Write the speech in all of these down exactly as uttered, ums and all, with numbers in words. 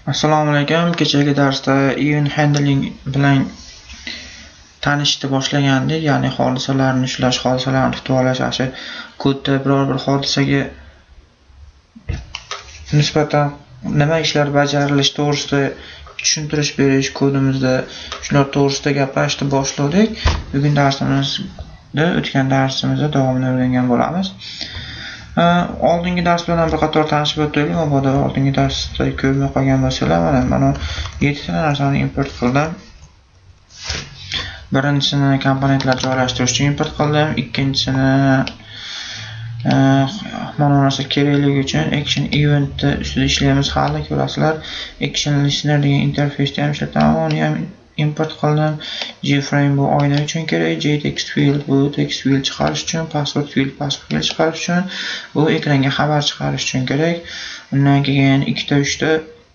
Assalomu alaykum. Kechagi darsda event handling bilan tanishishni boshlagandik, ya'ni hodisalarni ushlash, hodisalarni tutib olish, asha kodda biror bir hodisaga nisbatan nima ishlar bajarilishi to'g'risida tushuntirish berish kodimizda shular to'g'risida gapirishni boshladik. Bugun darsimizda o'tgan darsimizda davomini o'rgangan bo'lamiz. Oldingi dars bilan bir qator tanishib o'taylik. Mabodo oldingi darsda ko'rmay qolgan bo'lsalar, mana mana yettita narsani import qildim. Birinchisini komponentlar joylashtirish uchun import qildim, ikkinchisini mana narsa kerakligi uchun action event ustida ishlaymiz, hali ko'rasizlar. Action listener degan interfeysni ham ishlataman, uni ham import qildim. Gframe bu oyna uchun kerak, jtext field bu text field chiqarish uchun, password field password field chiqarish uchun, bu ekranga xabar chiqarish uchun kerak. Undan keyin ikkita uchta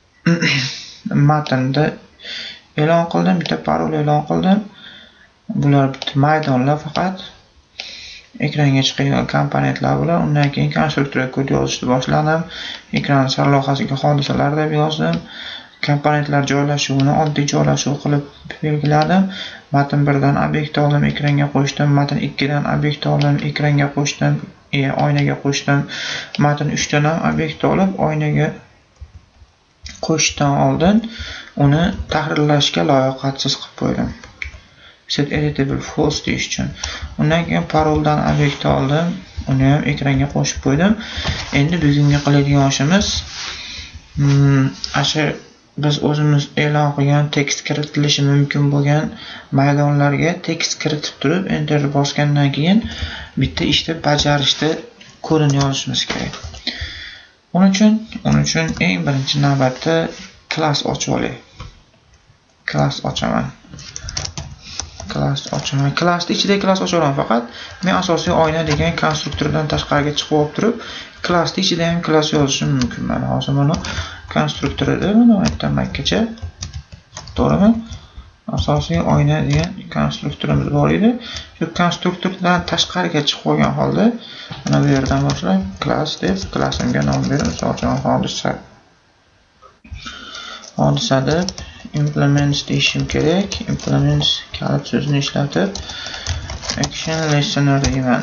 matnda e'lon qildim, bitta parol e'lon qildim. Bular bitta maydonlar faqat ekranga chiqadigan komponentlar bular. Undan keyin konstruktorga kod yozishni boshladim. Ekran sarlavhasiga hodisalar deb yozdim. Komponentlar joylashuvini oddiy joylashuv qilib belgiladim. Matn birdan obyekt oldim, ekranga qo'shdim. Matn ikkidan obyekt oldim, ekranga qo'shdim, e, oynaga qo'shdim. Matn uchdan ham obyekt olib, oynaga qo'shishdan oldin uni tahrirlashga layoqatsiz qilib qo'ydim. Set editable false deyish uchun. Undan keyin paroldan obyekt oldim, uni ham ekranga qo'shib qo'ydim. Endi bugungi qiladigan ishimiz hmm, asha biz o'zimiz e'lon qilgan tekst kiritilishi mumkin bo'lgan maydonlarga tekst kiritib turib enter bosgandan keyin bitta ishni bajarishni kodini yozishimiz kerak. Uning uchun, uning uchun eng birinchi navbatda class ochib olaylik. Class ochaman. Class ochaman. Classning ichida class ochaman faqat. Men asosiy oyna degan konstruktordan tashqariga chiqib olib turib, classning ichida ham class yozishim mumkin. Mana hozir mana konstruktorida mana aytdim makkacha. To'g'rimi? Asosiy oyna degan konstruktorimiz bor edi. Shu konstruktordan tashqariga chiqib olgan holda mana bu yerdan boshlab class deb klassimga nom berib, misol uchun hodisa. Hodisa deb implements deyishim kerak. Implements kalit so'zini ishlatib action listener deyman.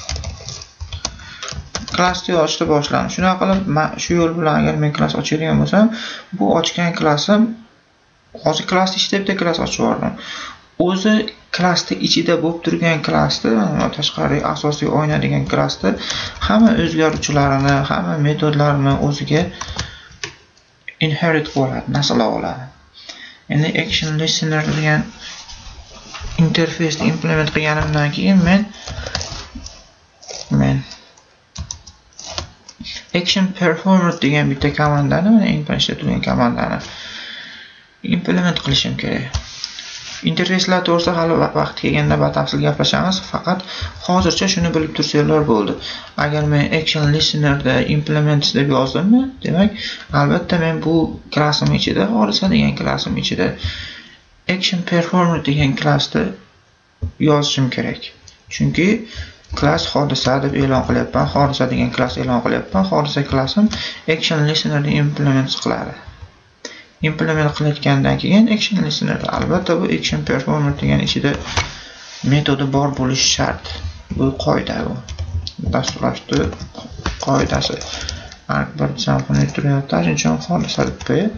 Klassni yozishni boshladim. Shuna qilib, shu yo'l bilan agar men klass ochadigan bo'lsam, bu ochgan klassim hozir klass ichida bitta klass ochib yubordim. O'zi klassning ichida bo'lib turgan klassni, mana tashqari asosiy oyna degan klassni hamma o'zgaruvchilarini, hamma metodlarini o'ziga inherit qiladi, nasl oladi. Endi action listener degan interfeysni implement qilganimdan keyin men men action performer degan bitta komandani, mana eng birinchi turgan komandani implement qilishim kerak. Interfeyslar to'g'risida hali vaqt kelganda batafsil gaplashamiz, faqat hozircha shuni bilib tursanglar bo'ldi. Agar men action listenerda implements deb yozdimmi, demak, albatta men bu klassim ichida, hodisa degan klassim ichida action performer degan klassni yozishim kerak. Chunki class hodisa deb e'lon qilyapman, hodisa degan klass e'lon qilyapman. Hodisa klassim action listenerni implement qiladi. Implement qilayotgandan keyin action listener albatta bu action performer degan ichida metodi bor bo'lishi shart. Bu qoida bu. Dasturlashni qoidasi. Har bir jamni turyapti, shuning uchun hodisa deb qo'yib.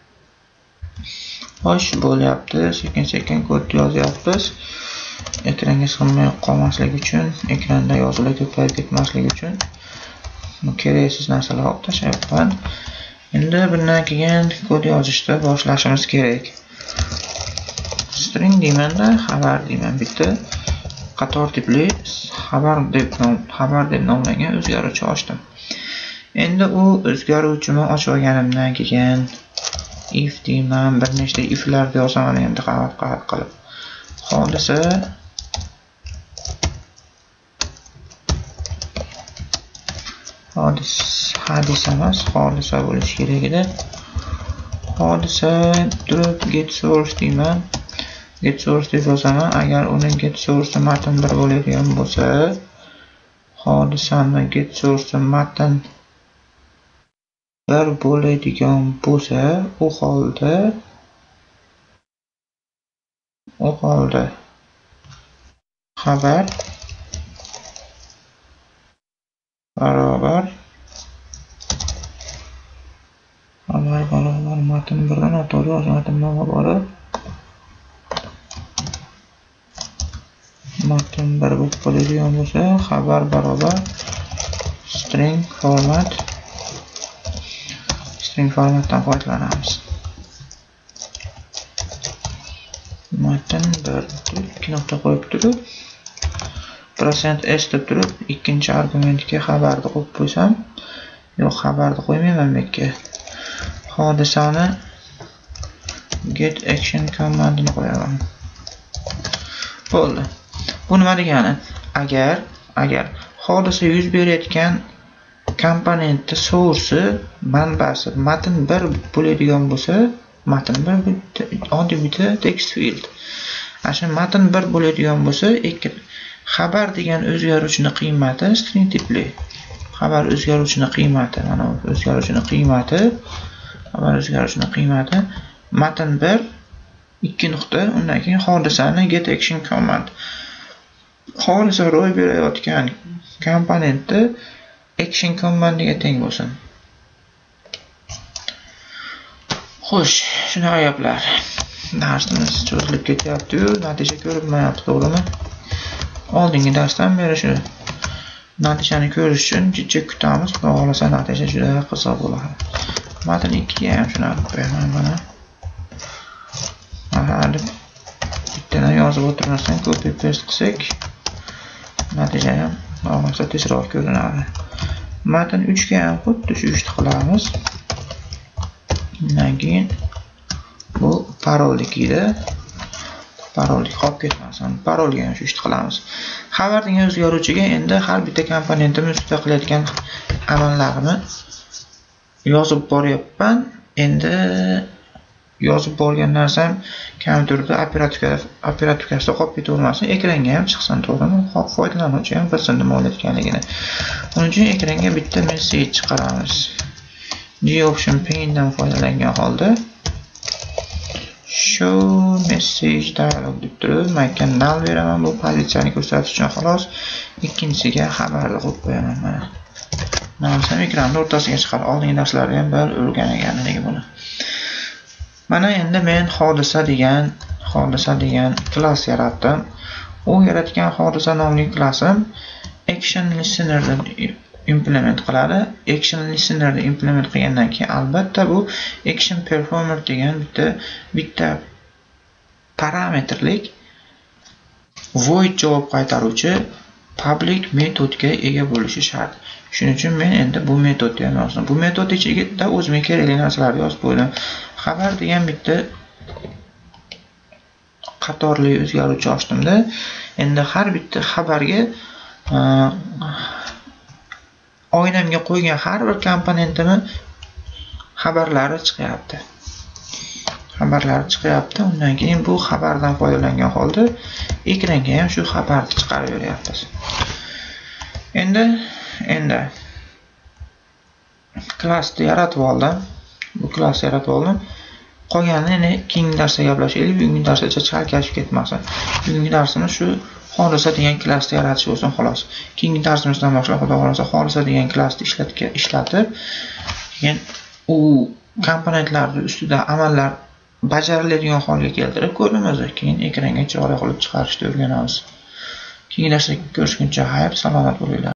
Xo'sh, bo'lyapti. Sekin-sekin kod yozyapmiz. Ekranga sig'may qolmasligi uchun, ekranda yozuvlar ko'payib ketmasligi uchun keraksiz narsalar olib tashlayapman. Endi bundan keyin kod yozishni boshlashimiz kerak. String deymanda, xabar deyman, bitta qator tipli xabar deb nom, xabar deb nomlangan o'zgaruvchi ochdim. Endi u o'zgaruvchini ochib olganimdan keyin if deyman, bir nechta iflarni yozaman endi qavat-qavat qilib. Hodisa hodisa hadisa emas, hodisa bo'lishi kerak edi. Hodisa drop get source deyman. Get source deb yozaman. Agar uni get source matn bir bo'ladigan bo'lsa, hodisani get source matn bir bo'ladigan bo'lsa, u holda u holda xabar barobar xabar barobar matn birdan noto'g'ri yoz matndan iborat matn bir bo'lib qoladigan bo'lsa, xabar barobar string format string formatdan foydalanamiz. Matn bir deb ikki nuqta qo'yib turib, %s deb turib, ikkinchi argumentga xabarni qo'yib qo'ysam, yo'q, xabarni qo'ymayman bu yerga. Hodisani get action komandini qo'yaman. Bo'ldi. Bu nima degani? Agar agar hodisa yuz berayotgan komponentni source manbasi matn bir bo'ladigan bo'lsa, matn bir oddiy bitta text field. Asha matn bir bo'ladigan bo'lsa, xabar degan o'zgaruvchini qiymati string tipli. Xabar o'zgaruvchini qiymati, mana o'zgaruvchini qiymati, xabar o'zgaruvchini qiymati matn bir ikki nuqta, undan keyin hodisani get action command. Hodisa ro'y berayotgan komponentni action commandiga teng bo'lsin. Xo'sh, shunaqa gaplar. Darsimiz cho'zilib ketyapti-yu, natija ko'rinmayapti, to'g'rimi? Oldingi darsdan beri shu natijani ko'rish uchun jiddiy kutamiz. Xudo xolasa natija juda qiziq bo'ladi. Matn ikkiga ham shunaqa qo'yaman mana. Mana bittadan yozib o'tirmasdan copy paste qilsak, natija ham xudo xolasa tezroq ko'rinadi. Matn uch ga ham xuddi shu ishni qilamiz. Undan keyin bu parollikda parollik qolib ketmasin. Parolga ham shu ishni qilamiz. Xabar degan o'zgaruvchiga endi har bitta komponentimiz ustida qilayotgan amallarimni yozib boryapman. Endi yozib borgan narsam kompyuterda operativka operativkasida qolib ketavermasin, ekranga ham chiqsin, to'g'rimi? Foydalanuvchi ham bilsin nima bo'layotganligini. Uning uchun ekranga bitta message chiqaramiz. G-option pane'dan foydalangan holda show message dialog deb turib, men null beraman, bu pozitsiyani ko'rsatish uchun xolos. Ikkinchisiga xabarni qo'yib qo'yaman mana. Nolsam ekranning o'rtasiga chiqadi. Oldingi darslarda ham bir o'rgan ekanligi buni. Mana endi men hodisa degan hodisa degan klass yaratdim. U yaratgan hodisa nomli klassim action listener deb implement qiladi. Action listener ni implement qilgandan keyin albatta bu action performer degan bitta bitta parametrlik void javob qaytaruvchi public metodga ega bo'lishi shart. Shuning uchun men endi bu metodni ham yozdim. Bu metod ichida o'zimga kerakli narsalarni yozib qo'ydim. Xabar degan bitta qatorli o'zgaruvchi ochdimda. Endi har bitta xabarga oynamga qo'ygan har bir komponentimni xabarlari chiqyapti. Xabarlari chiqyapti. Undan keyin bu xabardan foydalangan holda ekranga ham shu xabarni chiqarib beryapmiz. Endi endi klassni yaratib oldim. Bu klassni yaratib oldim. Qolganini keyingi darsda gaplashaylik. Bugungi darsda chalkashib ketmasin. Bugungi darsimiz shu hodisa degan klassni yaratish bo'lsin xolos. Keyingi darsimizdan boshlab xudo xolasa hodisa degan klassni ishlatga ishlatib, keyin u komponentlarning ustida amallar bajariladigan holga keltirib ko'ramiz. Keyin ekranga chiroyli qilib chiqarishni o'rganamiz. Keyingi darsda ko'rishguncha xayr, salomat bo'linglar.